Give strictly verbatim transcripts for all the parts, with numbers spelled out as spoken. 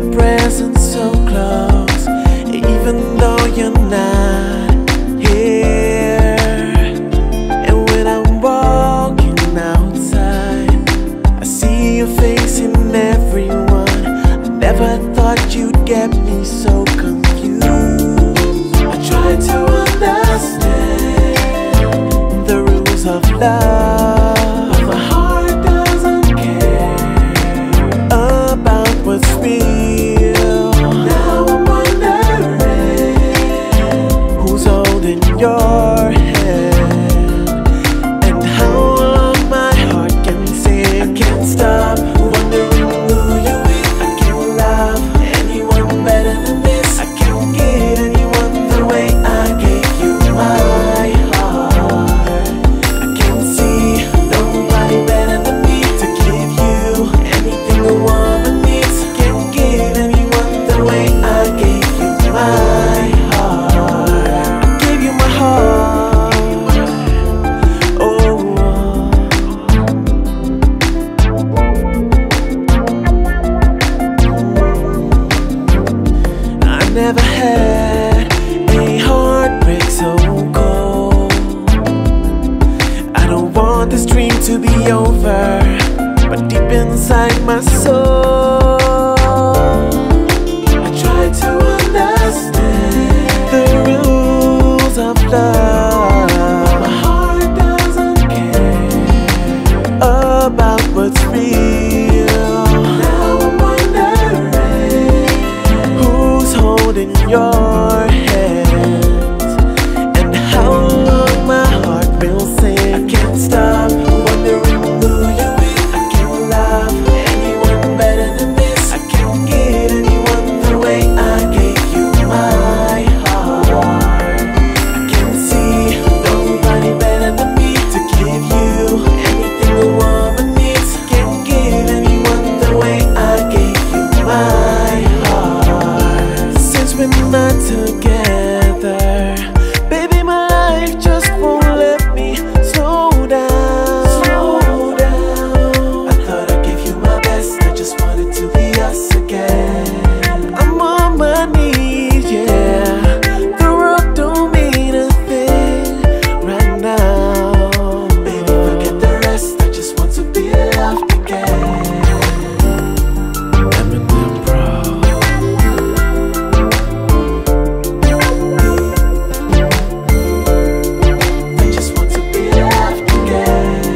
presence so close, even though you're not here. And when I'm walking outside, I see your face in everyone. I never thought you'd get me so confused. I try to understand the rules of love. My heart doesn't care about what's real. Now I'm wondering who's holding your hand and how long my heart can sing. I can't stop wondering who you is. I can't love anyone better than this. I can't get anyone the way I gave you my heart. I can't see nobody better than me to give you anything a woman needs. I can't give anyone the way I gave you my heart. I gave you my heart. Oh, I never had a heartbreak so cold. I don't want this dream to be over, but deep inside my soul, I try to understand the rules of love. My heart doesn't care about what's real. Now I'm wondering who's holding your hands and how long my heart will sing. I can't stop wondering who you is. I can't love anyone better than this. I can't get anyone the way I gave you my heart. I can't see nobody better than me to give you anything a woman needs. I can't give anyone the way I gave you my heart. Since we're not together, baby, my life just won't let me slow down. Slow down. I thought I gave you my best. I just wanted to be us again. I'm on my knees, yeah. The world don't mean a thing right now. Baby, forget the rest. I just want to be loved again. Eminem, bro. I just want to be loved again.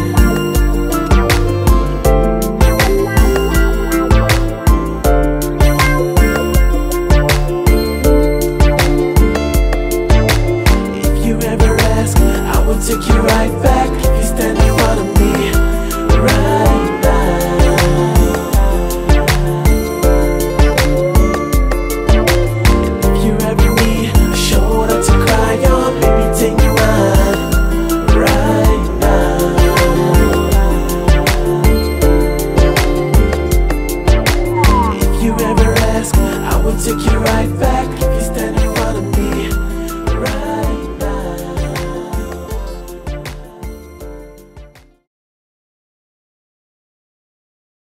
If you ever ask, I will take you right back. If you stand in front of me right now. If you ever need a shoulder to cry on, baby, take mine right now. If you ever ask, I will take you right back. If you stand in